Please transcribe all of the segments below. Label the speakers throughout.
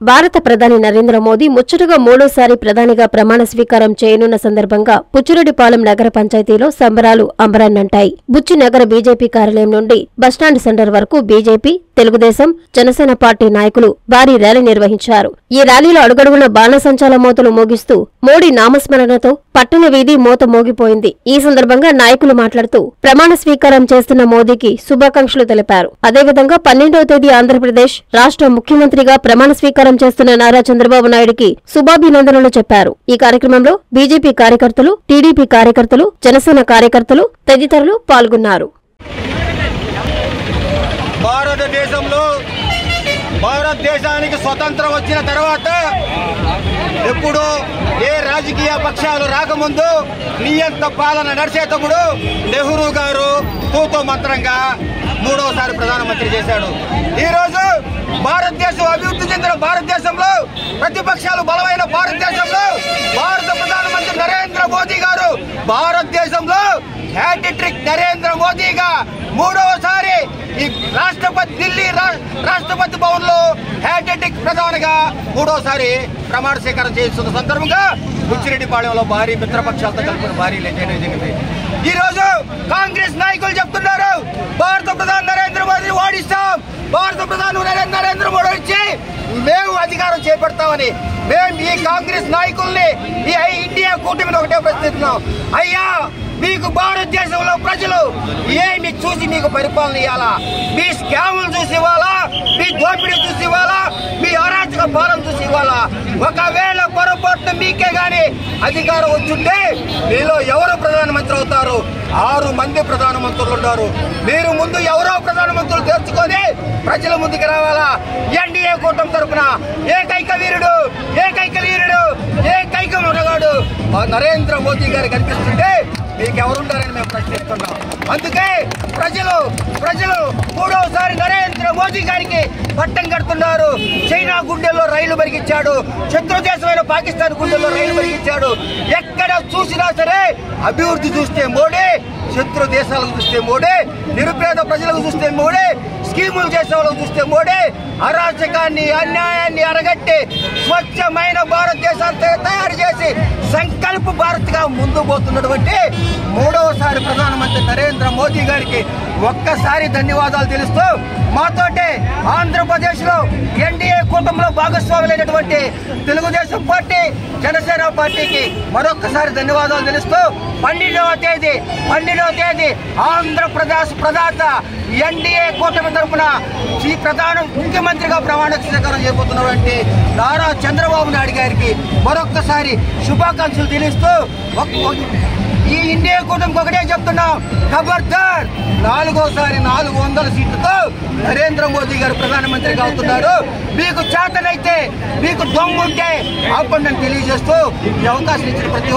Speaker 1: భారత ప్రధాని నరేంద్ర మోదీ ముచ్చటగా మూడోసారి ప్రధానిగా ప్రమాణ స్వీకారం చేయనున్న సందర్భంగా బుచ్చిరెడ్డిపాలెం నగర పంచాయతీలో సంబరాలు అంబరాన్నంటాయి. బుచ్చి నగర బీజేపీ కార్యాలయం నుండి బస్టాండ్ సెంటర్ వరకు బీజేపీ, తెలుగుదేశం, జనసేన పార్టీ నాయకులు భారీ ర్యాలీ నిర్వహించారు. ఈ ర్యాలీలో అడుగడుగున బాణసంచాల మోతలు మోగిస్తూ మోడీ నామస్మరణతో పట్టణ వీధి మోత మోగిపోయింది. ఈ సందర్భంగా నాయకులు మాట్లాడుతూ ప్రమాణ స్వీకారం చేస్తున్న మోదీకి శుభాకాంక్షలు తెలిపారు. అదేవిధంగా 12వ తేదీ ఆంధ్రప్రదేశ్ రాష్ట్ర ముఖ్యమంత్రిగా ప్రమాణ స్వీకారం చేస్తున్న నారా చంద్రబాబు నాయుడికి శుభాభినందనలు చెప్పారు. ఈ కార్యక్రమంలో బీజేపీ కార్యకర్తలు, టీడీపీ కార్యకర్తలు, జనసేన కార్యకర్తలు తదితరులు పాల్గొన్నారు.
Speaker 2: భారతదేశానికి స్వతంత్రం వచ్చిన తర్వాత ఎప్పుడు ఏ రాజకీయ పక్షాలు రాకముందు నియంత పాలన నడిచేటప్పుడు నెహ్రూ గారు తూతో మంత్రంగా మూడవసారి ప్రధానమంత్రి చేశాడు. ఈ రోజు భారతదేశం అభివృద్ధి చెందిన భారతదేశంలో, ప్రతిపక్షాలు బలమైన భారతదేశంలో భారత ప్రధానమంత్రి నరేంద్ర మోదీ గారు భారతదేశంలో హ్యాట్రిక్ నరేంద్ర మోదీగా మూడవసారి ఈ రాష్ట్రపతి ఢిల్లీ రాష్ట్రపతి భవన్ లో హ్యాట్రిక్ ప్రధానిగా మూడోసారి ప్రమాణ స్వీకారం చేస్తున్న సందర్భంగా బుచ్చిరెడ్డిపాళెంలో భారీ మిత్రపక్షాలతో కలిపిన భారీ జరిగింది. ఈ రోజు కాంగ్రెస్ నాయకులు చెప్తున్నారు, భారత ప్రధాని నరేంద్ర మోదీని ఓడిస్తాం, భారత ప్రధాని నరేంద్ర మోడీ వచ్చి మేము అధికారం చేపడతామని. మేము ఈ కాంగ్రెస్ నాయకుల్ని, ఈ ఇండియా కూటమిని ఒకటే ప్రశ్నిస్తున్నాం. అయ్యా, మీకు భారతదేశంలో ప్రజలు ఏమి చూసి మీకు పరిపాలన ఇవ్వాలా? మీ స్కాములు చూసి ఇవ్వాలా? మీ దోపిడీ చూసి ఇవ్వాలా? మీ అరాచక పాలన చూసి ఇవ్వాలా? ఒకవేళ పొరపాటున మీకే గాని అధికారం వచ్చుంటే మీలో ఎవరు ప్రధానమంత్రి అవుతారు? 6 మంది ప్రధానమంత్రులు ఉన్నారు. మీరు ముందు ఎవరో ప్రధానమంత్రులు తెచ్చుకొని ప్రజల ముందుకు రావాలా? ఎన్డీఏ కూటమి తరఫున ఏకైక వీరుడు, ఏకైక మునగాడు నరేంద్ర మోదీ గారు కనిపిస్తుంటే మీకెవరుంటారని మేము ప్రశ్నిస్తున్నాం. అందుకే ప్రజలు మూడోసారి నరేంద్ర మోదీ గారికి పట్టం కడుతున్నారు. చైనా గుండెల్లో రైలు మరిగించాడు, శత్రు దేశమైన పాకిస్తాన్ గుండెల్లో రైలు మరిగించాడు. ఎక్కడ చూసినా సరే అభివృద్ధి చూస్తే మోడీ, శత్రు దేశాలకు చూస్తే మోడీ, నిరుపేద ప్రజలకు చూస్తే మోడీ, స్కీములు చేసే వాళ్ళకు చూస్తే మోడీ, అరాచకాన్ని, అన్యాయాన్ని అరగట్టి స్వచ్ఛమైన భారతదేశాన్ని తయారు చేసి సంకల్ప భారత్ గా ముందు పోతున్నటువంటి మూడవసారి ప్రధానమంత్రి నరేంద్ర మోదీ గారికి ఒక్కసారి ధన్యవాదాలు తెలుస్తూ, మాతోటే ఆంధ్రప్రదేశ్ లో ఎన్డీఏ కూటమిలో భాగస్వాములైనటువంటి తెలుగుదేశం పార్టీ, జనసేన పార్టీకి మరొక్కసారి ధన్యవాదాలు తెలుస్తూ 12వ తేదీ ఆంధ్రప్రదేశ్ ప్రదాత ఎన్డీఏ కూటమి తరఫున ఈ ప్రధాన ముఖ్యమంత్రిగా ప్రమాణ స్వీకారం చేయబోతున్నటువంటి నారా చంద్రబాబు నాయుడు గారికి మరొక్కసారి శుభాకాంక్షలు తెలుస్తూ, ఈ ఇండియా కూటమికి ఒకటే చెప్తున్నాం, ఖబర్దార్ 4వసారి 400 సీట్లతో నరేంద్ర మోదీ గారు ప్రధానమంత్రిగా అవుతున్నారు. మీకు చేతనైతే, మీకు దొంగుంటే ఆపండి తెలియజేస్తూ ఈ అవకాశం ఇచ్చిన ప్రతి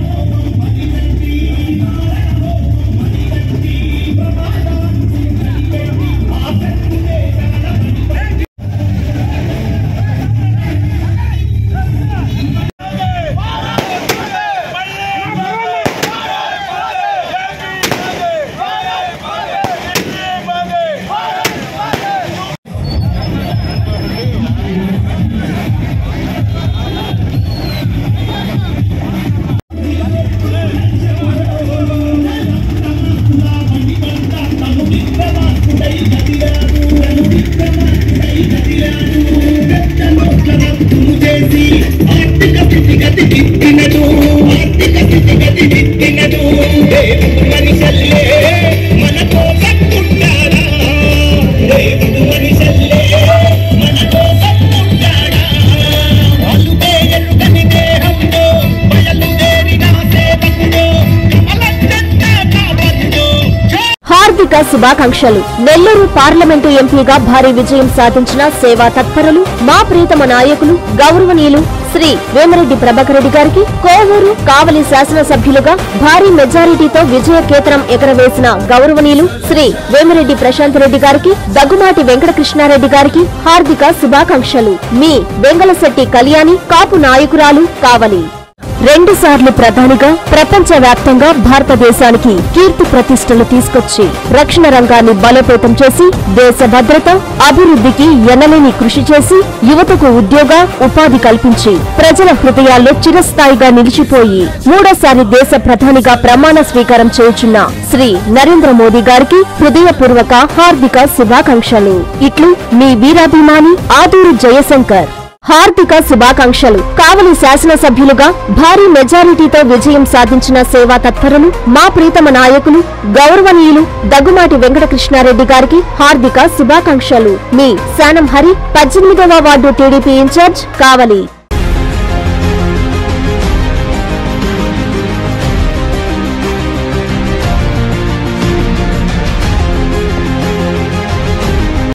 Speaker 1: శుభాకాంక్షలు. నెల్లూరు పార్లమెంటు ఎంపీగా భారీ విజయం సాధించిన సేవా తత్పరులు, మా ప్రీతమ నాయకులు గౌరవనీయులు శ్రీ వేమిరెడ్డి ప్రభాకర్ రెడ్డి గారికి, కోవూరు కావలి శాసనసభ్యులుగా భారీ మెజారిటీతో విజయ కేతనం ఎగరవేసిన గౌరవనీయులు శ్రీ వేమిరెడ్డి ప్రశాంత్ రెడ్డి గారికి, దగ్గుమాటి వెంకటకృష్ణారెడ్డి గారికి హార్దిక శుభాకాంక్షలు. మీ వెంగళశెట్టి కళ్యాణి, కాపు నాయకురాలు, కావలి. 2 సార్లు ప్రధానిగా ప్రపంచవ్యాప్తంగా భారతదేశానికి కీర్తి ప్రతిష్టలు తీసుకొచ్చి రక్షణ రంగాన్ని బలోపేతం చేసి దేశ భద్రత అభివృద్ధికి ఎనలేని కృషి చేసి యువతకు ఉద్యోగ ఉపాధి కల్పించి ప్రజల హృదయాల్లో చిరస్థాయిగా నిలిచిపోయి 3వ దేశ ప్రధానిగా ప్రమాణ స్వీకారం చేయుచున్న శ్రీ నరేంద్ర మోదీ గారికి హృదయపూర్వక హార్దిక శుభాకాంక్షలు. ఇట్లు మీ వీరాభిమాని ఆదూరు జయశంకర్. హార్దిక శుభాకాంక్షలు. కావలి శాసనసభ్యులుగా భారీ మెజారిటీతో విజయం సాధించిన సేవా తత్పరులు మా ప్రీతమ నాయకులు గౌరవనీయులు దగ్గుమాటి వెంకటకృష్ణారెడ్డి గారికి హార్దిక శుభాకాంక్షలు. మీ శానం హరి, 18వ వార్డు టీడీపీ ఇన్ఛార్జ్, కావలి.